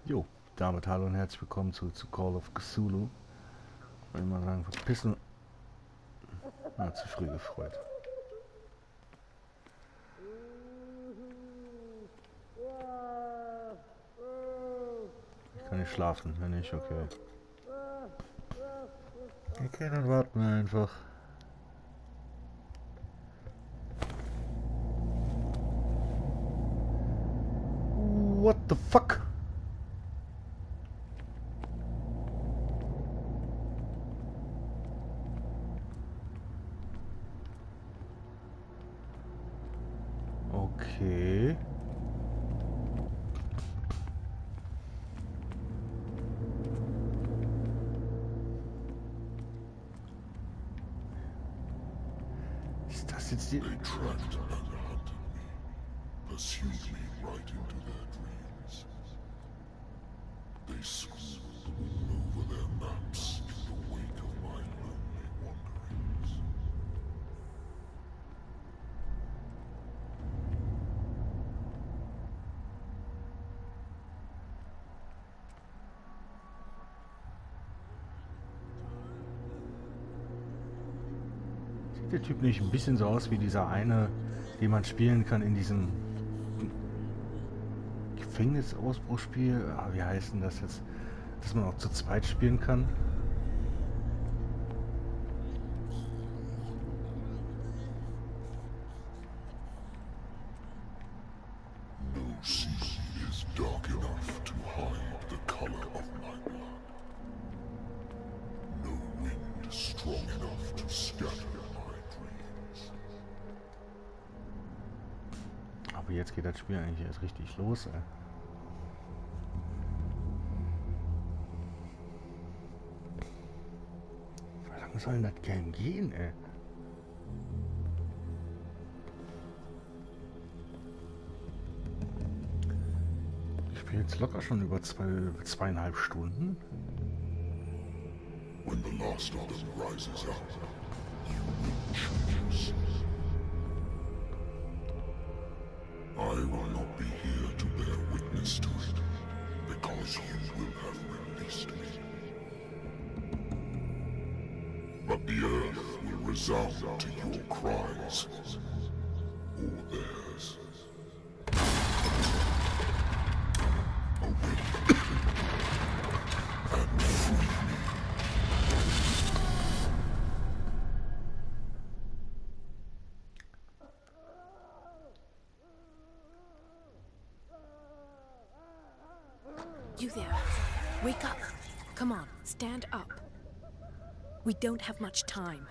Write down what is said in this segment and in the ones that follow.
Jo, damit hallo und herzlich willkommen zu Call of Cthulhu. Würde ich mal sagen, verpissen. Zu früh gefreut. Ich kann nicht schlafen, wenn nicht, okay. Okay, dann warten wir einfach. What the fuck? Okay. Ist das jetzt die... They tracked and hunted me, pursued me right into their dreams. They scribbled all over their maps in the wake of my lonely wanderings. Sieht der Typ nicht ein bisschen so aus wie dieser eine, den man spielen kann in diesem Gefängnisausbruchspiel? Wie heißt denn das jetzt? Dass man auch zu zweit spielen kann? No sea is dark enough to hide the color of my blood. No wind strong enough to scatter my dreams. Aber jetzt geht das Spiel eigentlich erst richtig los, ey. Wie lange soll denn das Game gehen, ey? Ich spiele jetzt locker schon über zweieinhalb Stunden. When the last of them rises up, you will choose. I will not be here to bear witness to it, because you will have released me. But the earth will resound to your cries, or theirs. Awake and free me. You there. Wake up. Come on, stand up. We don't have much time.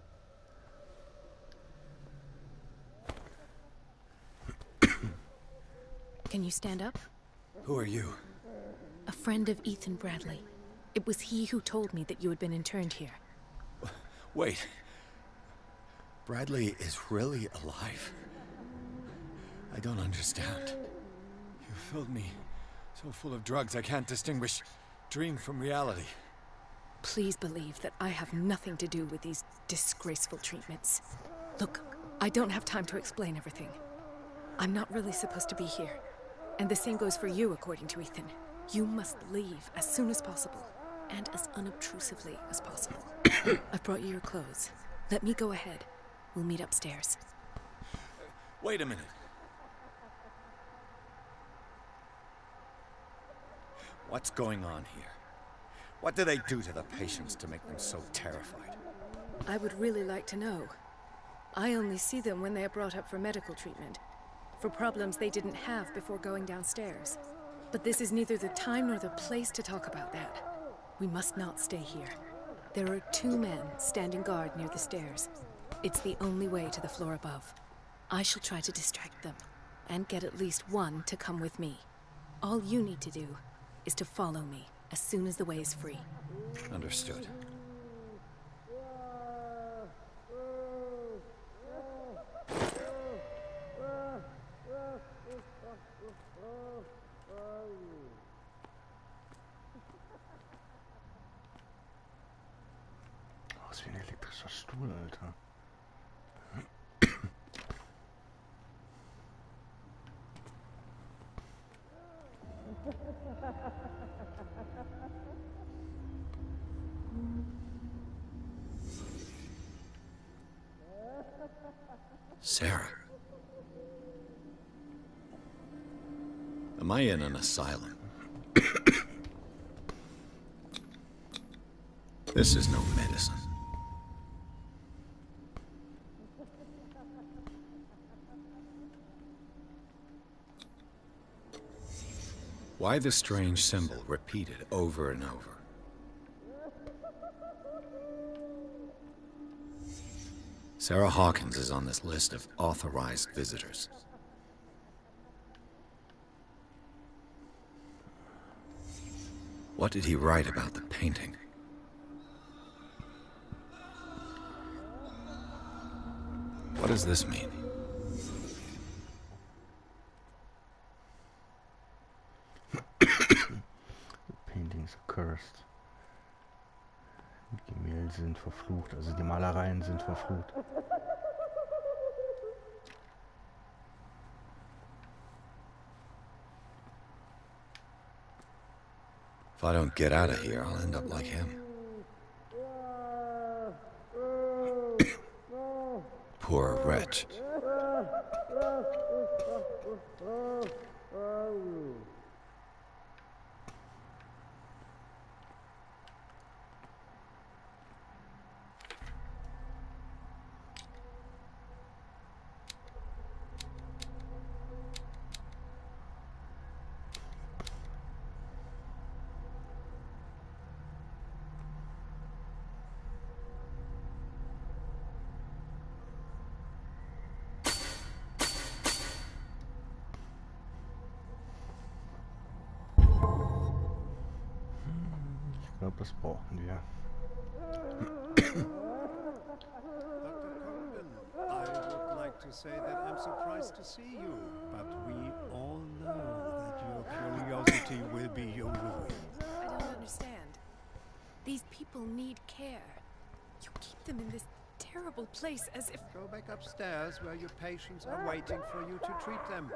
Can you stand up? Who are you? A friend of Ethan Bradley. It was he who told me that you had been interned here. Wait. Bradley is really alive? I don't understand. You filled me so full of drugs I can't distinguish dream from reality. Please believe that I have nothing to do with these disgraceful treatments. Look, I don't have time to explain everything. I'm not really supposed to be here. And the same goes for you, according to Ethan. You must leave as soon as possible, and as unobtrusively as possible. I've brought you your clothes. Let me go ahead. We'll meet upstairs. Wait a minute. What's going on here? What do they do to the patients to make them so terrified? I would really like to know. I only see them when they are brought up for medical treatment, for problems they didn't have before going downstairs. But this is neither the time nor the place to talk about that. We must not stay here. There are 2 men standing guard near the stairs. It's the only way to the floor above. I shall try to distract them, and get at least one to come with me. All you need to do is to follow me as soon as the way is free. Understood. Was wie ein elektrischer Stuhl, Alter. Sarah. Am I in an asylum? This is no medicine. Why the strange symbol repeated over and over? Sarah Hawkins is on this list of authorized visitors. What did he write about the painting? What does this mean? The paintings are cursed. Die Gemälde sind verflucht, also die Malereien sind verflucht. If I don't get out of here, I'll end up like him. Poor wretch. Ich glaube, das brauchen wir. Dr. Condon, I would like to say that I'm surprised to see you, but we all know that your curiosity will be your ruin. I don't understand. These people need care. You keep them in this terrible place as if... Go back upstairs where your patients are waiting for you to treat them.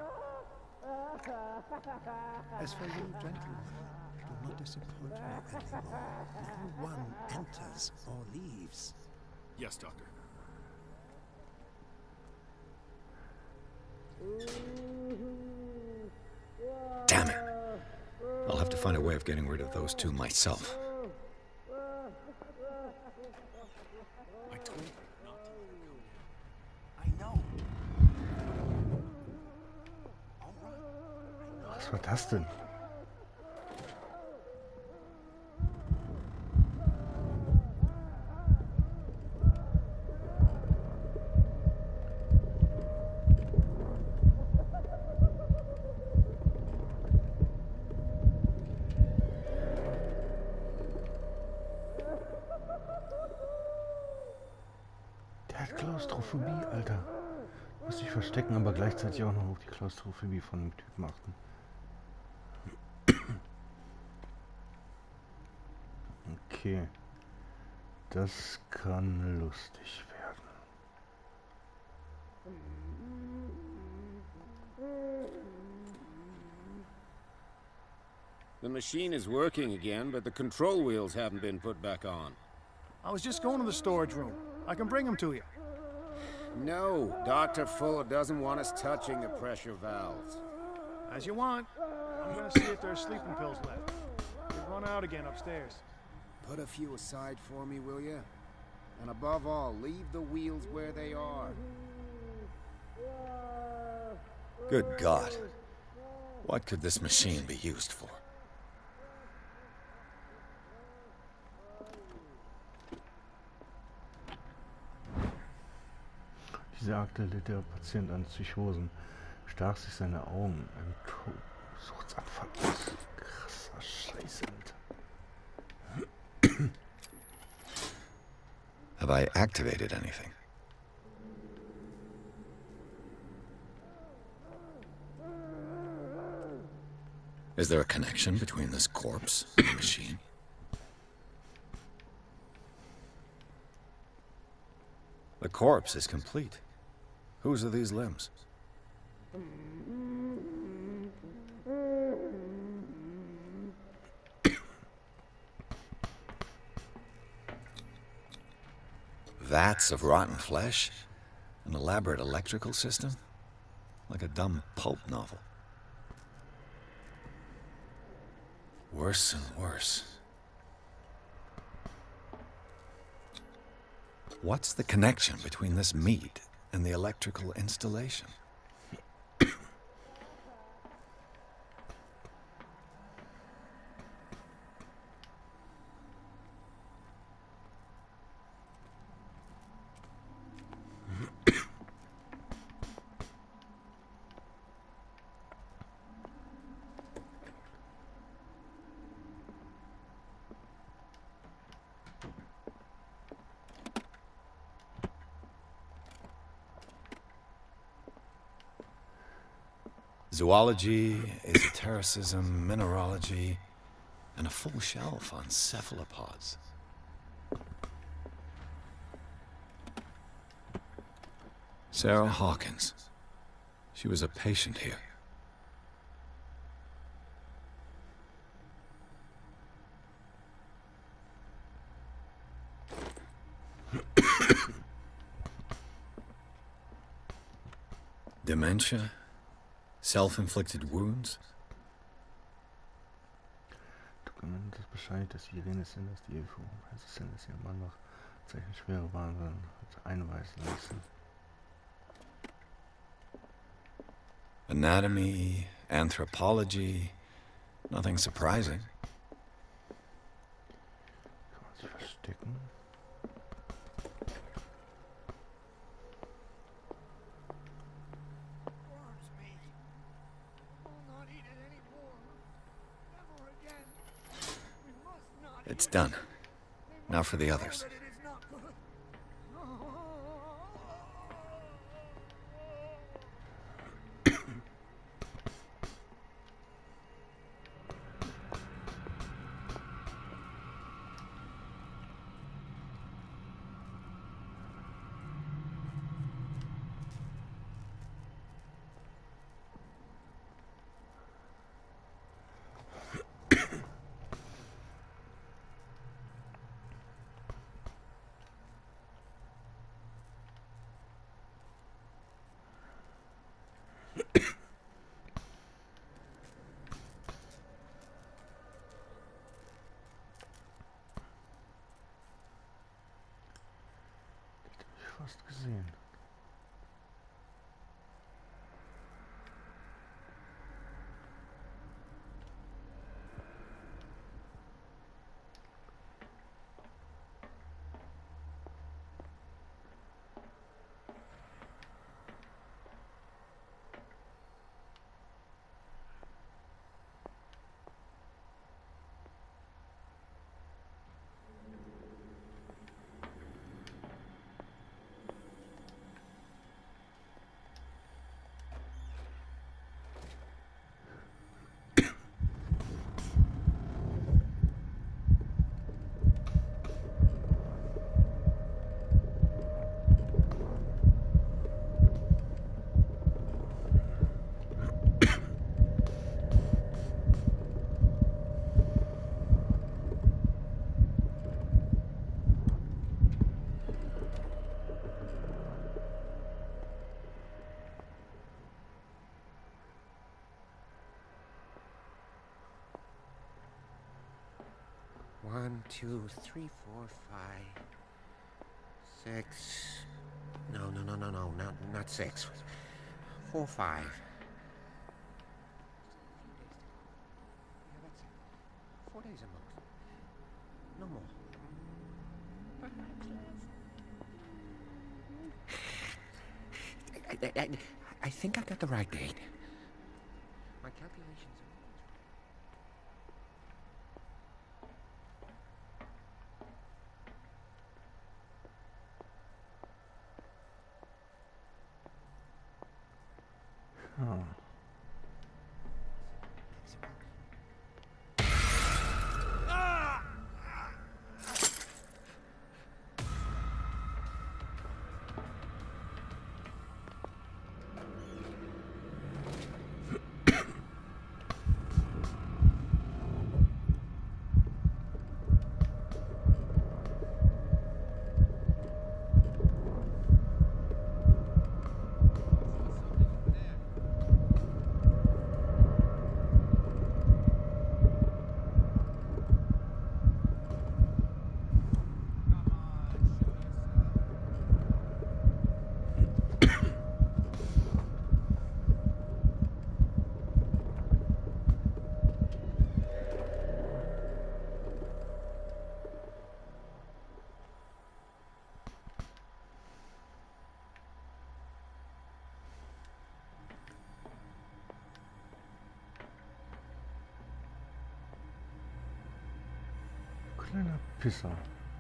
As for you, gentlemen, do not disappoint me anymore. No one enters or leaves. Yes, Doctor. Damn it. I'll have to find a way of getting rid of those two myself. I told her not to let her come in. I know. Was war das denn? Der hat Klaustrophobie, Alter. Muss sich verstecken, aber gleichzeitig auch noch auf die Klaustrophobie von dem Typen achten. Okay. Das kann lustig werden. The machine is working again, but the control wheels haven't been put back on. I was just going to the storage room. I can bring them to you. No, Dr. Fuller doesn't want us touching the pressure valves. As you want. I'm gonna see if there's sleeping pills left. They've run out again upstairs. Put a few aside for me, will you? And above all, leave the wheels where they are. Good God. What could this machine be used for? Diese Akte litt der Patient an Psychosen, stach sich seine Augen, ein Suchtsanfall aus. Krasser Scheiße, Alter. Have I activated anything? Is there a connection between this corpse and the machine? The corpse is complete. Whose are these limbs? Vats of rotten flesh? An elaborate electrical system? Like a dumb pulp novel. Worse and worse. What's the connection between this meat and the electrical installation? Zoology, esotericism, mineralogy, and a full shelf on cephalopods. Sarah Hawkins. She was a patient here. Dementia? Self-inflicted wounds? Dokument das Bescheid, dass Irene Sanders die Ehefrau heißt Sanders ihr Mann nach Zeichen schwerer Wahnsinn hat einweisen lassen. Anatomy, anthropology, nothing surprising. Kann man sich verstecken? It's done. Now for the others. Fast gesehen. One, two, three, four, five, 6. No, not 6. 4, 5. Yeah, that's it. 4 days at most. No more. I think I got the right date. My calculations are... Oh. Kleiner Pisser.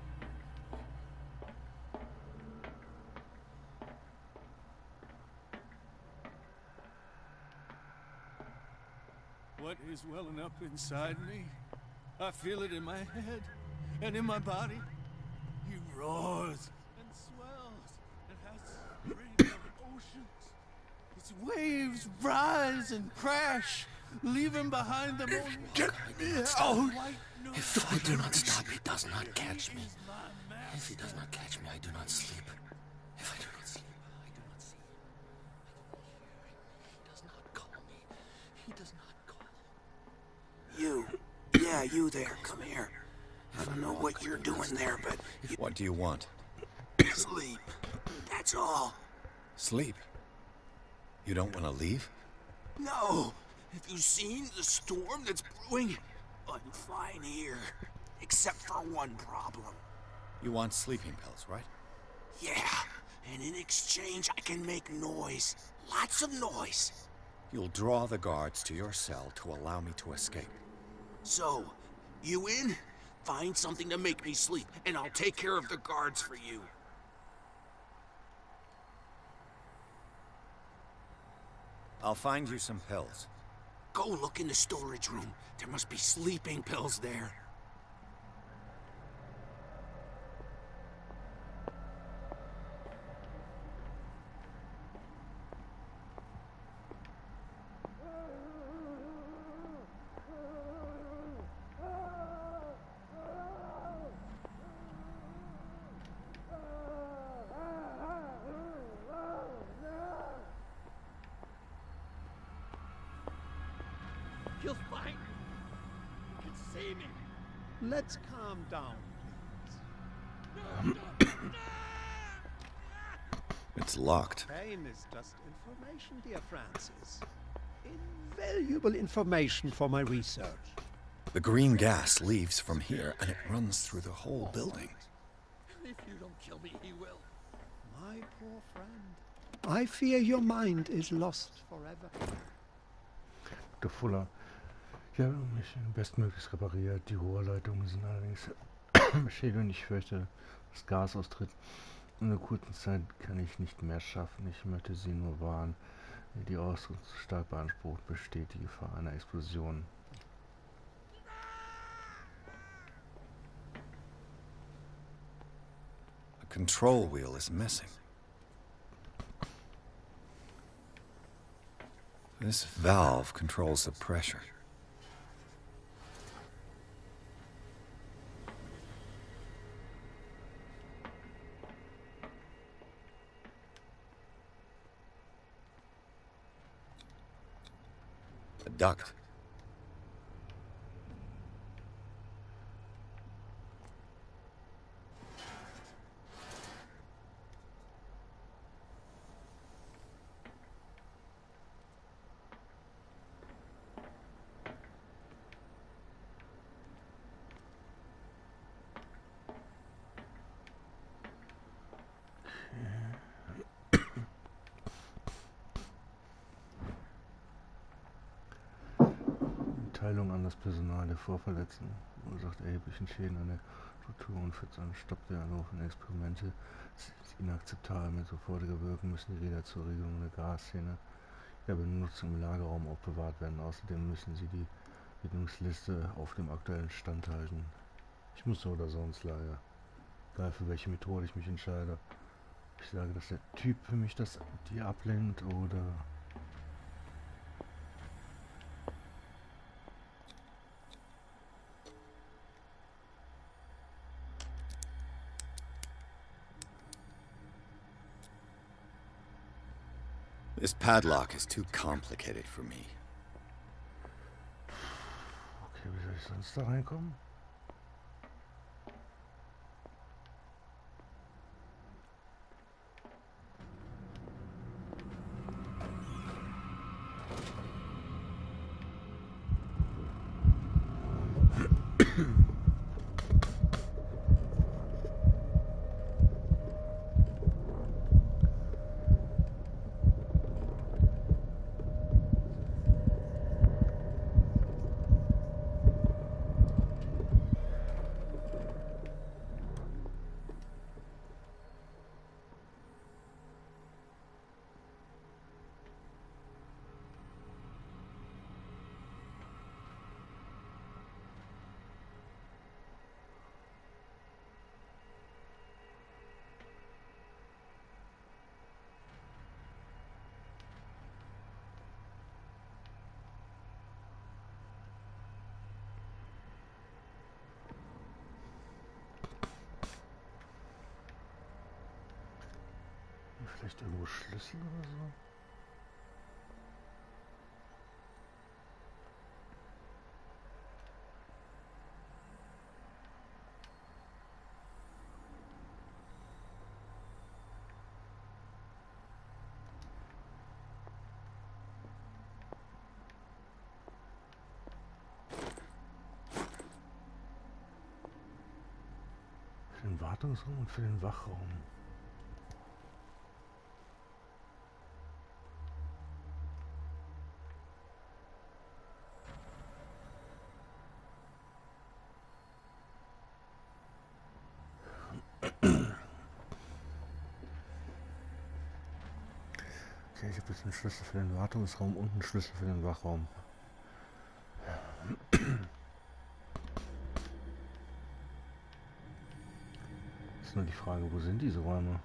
What is welling up inside me? I feel it in my head and in my body. He roars and swells and has springs of oceans. Its waves rise and crash, leaving behind them only Get me out! If I do not stop, he does not catch me. If he does not catch me, I do not sleep. If I do not sleep, I do not see him. He does not call me. He does not call. You. Yeah, you there. Come here. I don't know what you're doing there, but What do you want? sleep. That's all. Sleep? You don't want to leave? No. Have you seen the storm that's brewing? I'm fine here. Except for one problem. You want sleeping pills, right? Yeah. And in exchange, I can make noise. Lots of noise. You'll draw the guards to your cell to allow me to escape. So, you in? Find something to make me sleep, and I'll take care of the guards for you. I'll find you some pills. Go look in the storage room. There must be sleeping pills there. You'll find me. You can see me. Let's calm down, please. It's locked. Pain is just information, dear Francis. Invaluable information for my research. The green gas leaves from here, and it runs through the whole building. If you don't kill me, he will. My poor friend. I fear your mind is lost forever. Dr. Fuller. Ich habe mich bestmöglichst repariert. Die Rohrleitungen sind allerdings beschädigt und ich fürchte, dass Gas austritt. In einer kurzen Zeit kann ich nicht mehr schaffen. Ich möchte Sie nur warnen. Die Ausrüstung zu stark beansprucht, besteht die Gefahr einer Explosion. The control wheel is missing. This valve controls the pressure. A duct. Mitteilung an das Personal der Vorverletzten verursacht erheblichen Schäden an der Struktur und führt zu einem Stopp der anrufenden Experimente. Es ist inakzeptabel. Mit sofortiger Wirkung müssen die Räder zur Regelung der Gasszene der Benutzung im Lagerraum aufbewahrt werden. Außerdem müssen sie die Bedienungsliste auf dem aktuellen Stand halten. Ich muss so oder so ins Lager. Egal für welche Methode ich mich entscheide. Ich sage, dass der Typ für mich die ablenkt oder... This padlock is too complicated for me. Okay, wie soll ich sonst da reinkommen? Vielleicht irgendwo Schlüssel oder so? Für den Wartungsraum und für den Wachraum. Okay, ich habe jetzt einen Schlüssel für den Wartungsraum und einen Schlüssel für den Wachraum. Ist nur die Frage, wo sind diese Räume?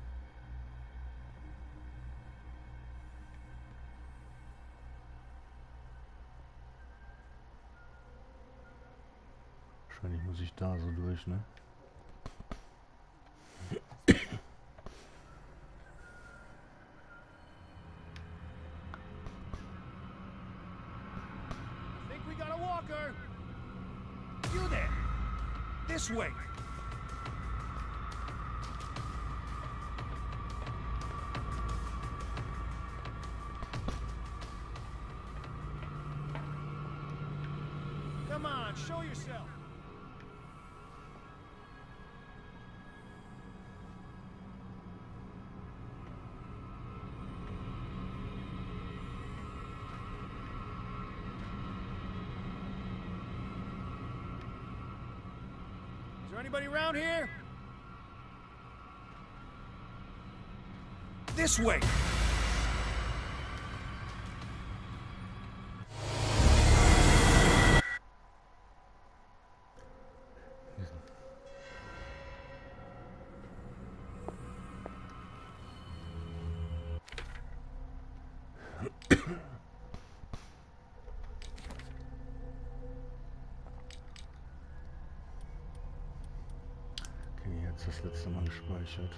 Wahrscheinlich muss ich da so durch, ne? Think we got a walker? You there! This way! Come on, show yourself! Is there anybody around here? This way! Okay, jetzt das letzte Mal gespeichert.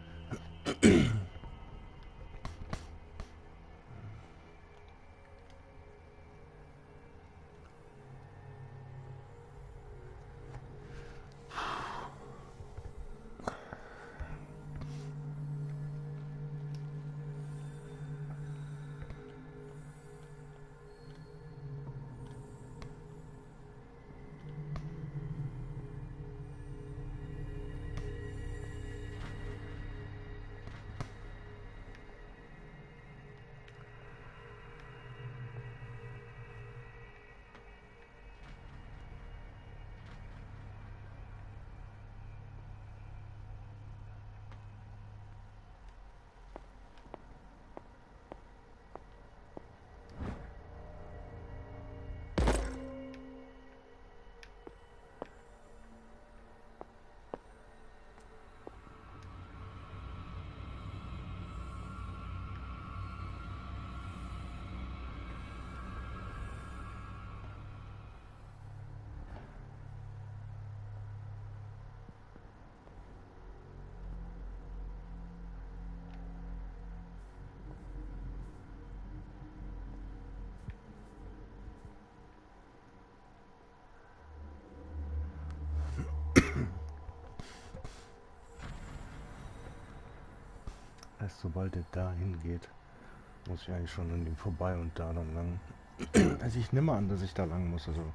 Erst sobald er dahin geht, muss ich eigentlich schon an ihm vorbei und da dann lang. Also ich nehme an, dass ich da lang muss, also.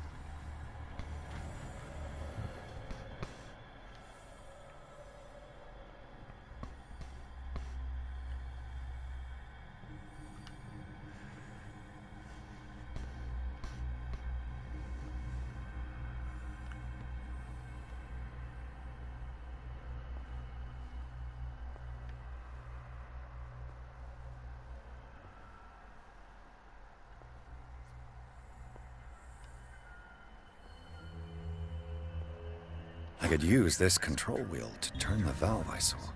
I could use this control wheel to turn the valve I saw.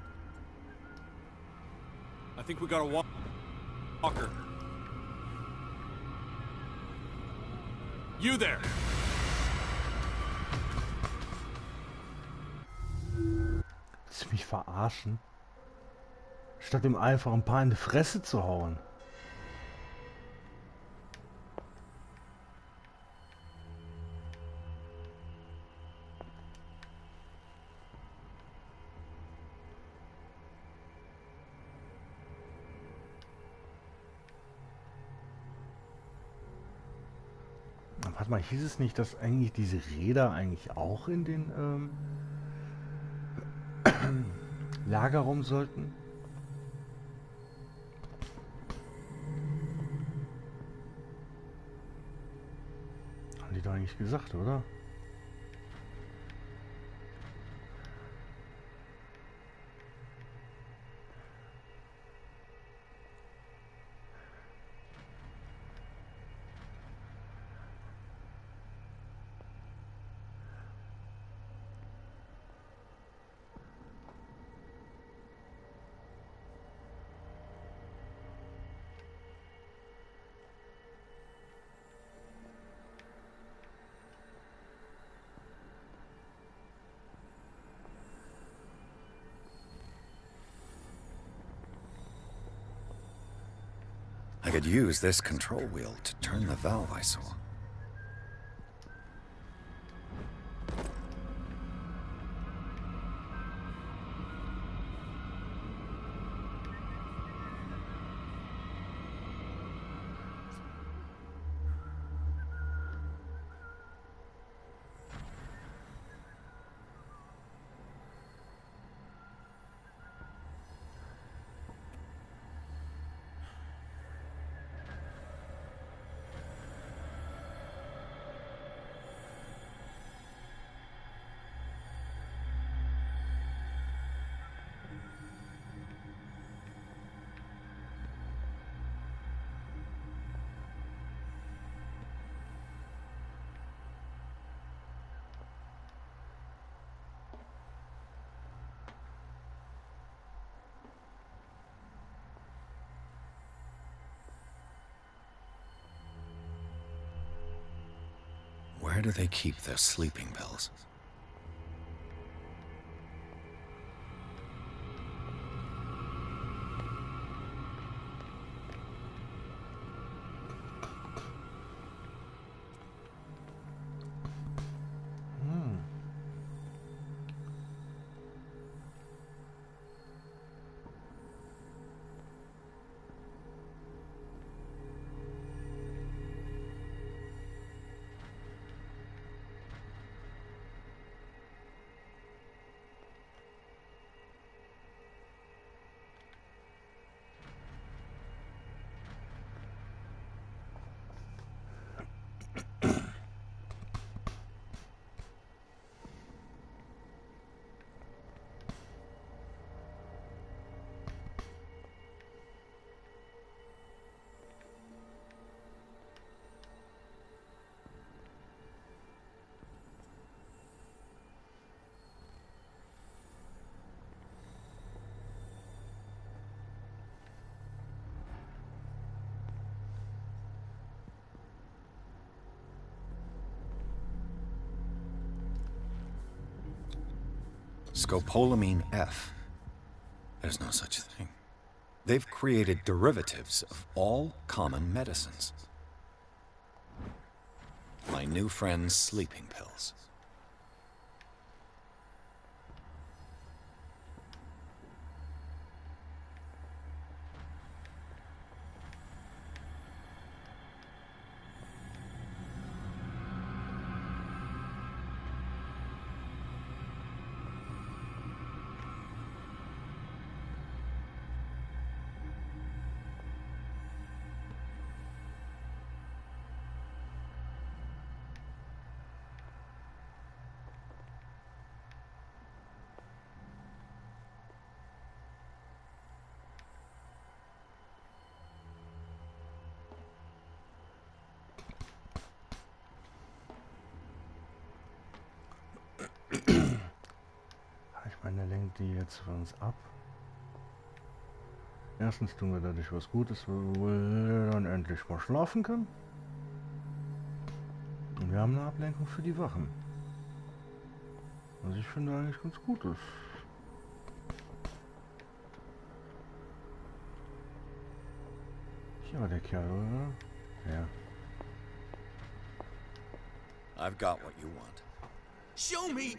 I think we got a walker. You there! Willst du mich verarschen? Statt ihm einfach ein paar in die Fresse zu hauen. Warte mal, hieß es nicht, dass eigentlich diese Räder eigentlich auch in den Lagerraum sollten? Haben die doch eigentlich gesagt, oder? I could use this control wheel to turn the valve I saw. Where do they keep their sleeping pills? Scopolamine F. There's no such thing. They've created derivatives of all common medicines. My new friend's sleeping pills. Ich meine, er lenkt die jetzt von uns ab. Erstens tun wir dadurch was Gutes, wo wir dann endlich mal schlafen können. Und wir haben eine Ablenkung für die Wachen. Was ich finde eigentlich ganz gut ist. Ja, der Kerl, oder? Ja. I've got what you want. Show me!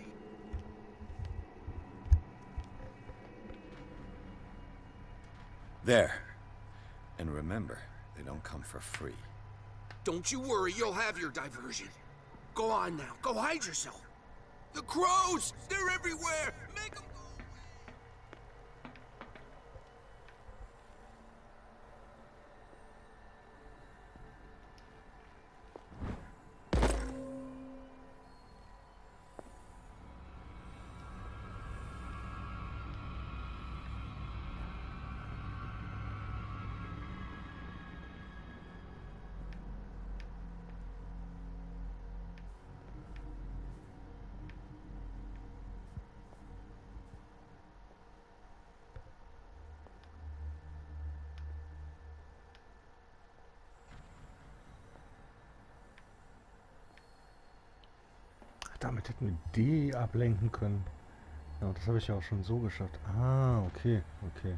There. And remember, they don't come for free. Don't you worry, you'll have your diversion. Go on now, go hide yourself. The crows! They're everywhere! Make them go away! Damit hätten wir die ablenken können. Ja, das habe ich ja auch schon so geschafft. Ah, okay, okay.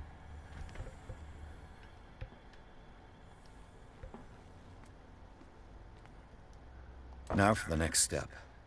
Now for the next step.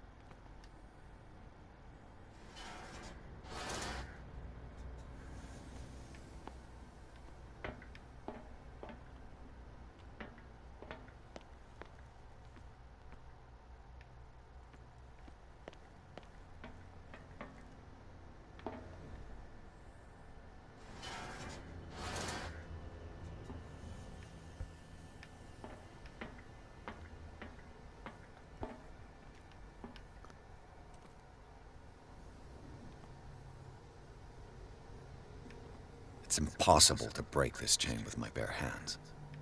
It's impossible to break this chain with my bare hands.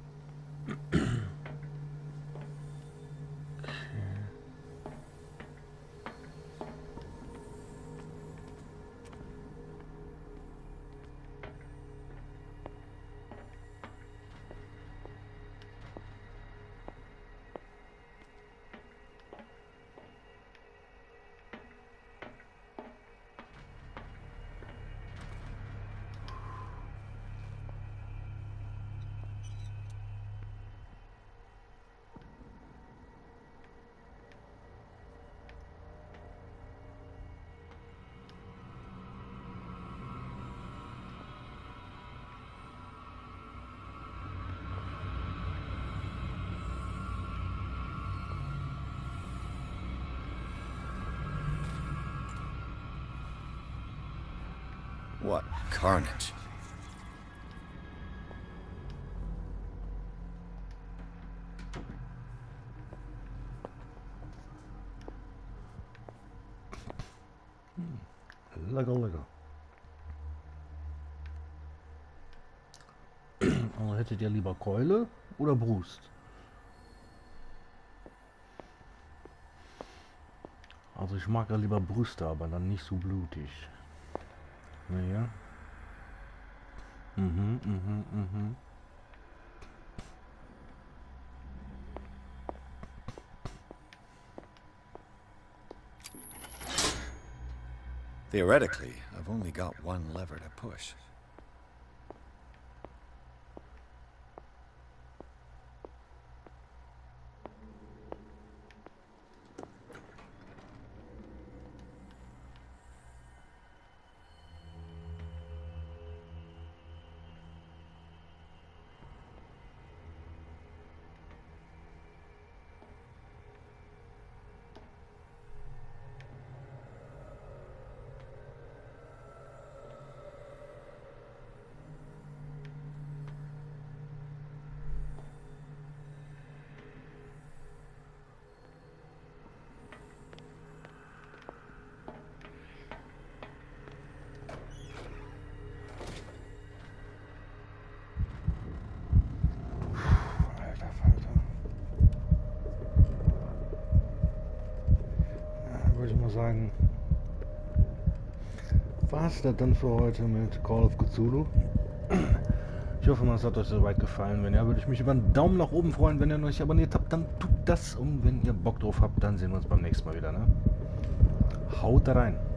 What carnage. Lecker, lecker. Aber hättet ihr lieber Keule oder Brust? Also ich mag ja lieber Brüste, aber dann nicht so blutig. Naja. Theoretically, I've only got one lever to push. Sagen, war es das dann für heute mit Call of Cthulhu? Ich hoffe mal, es hat euch soweit gefallen. Wenn ja, würde ich mich über einen Daumen nach oben freuen. Wenn ihr noch nicht abonniert habt, dann tut das. Und wenn ihr Bock drauf habt, dann sehen wir uns beim nächsten Mal wieder. Ne? Haut rein!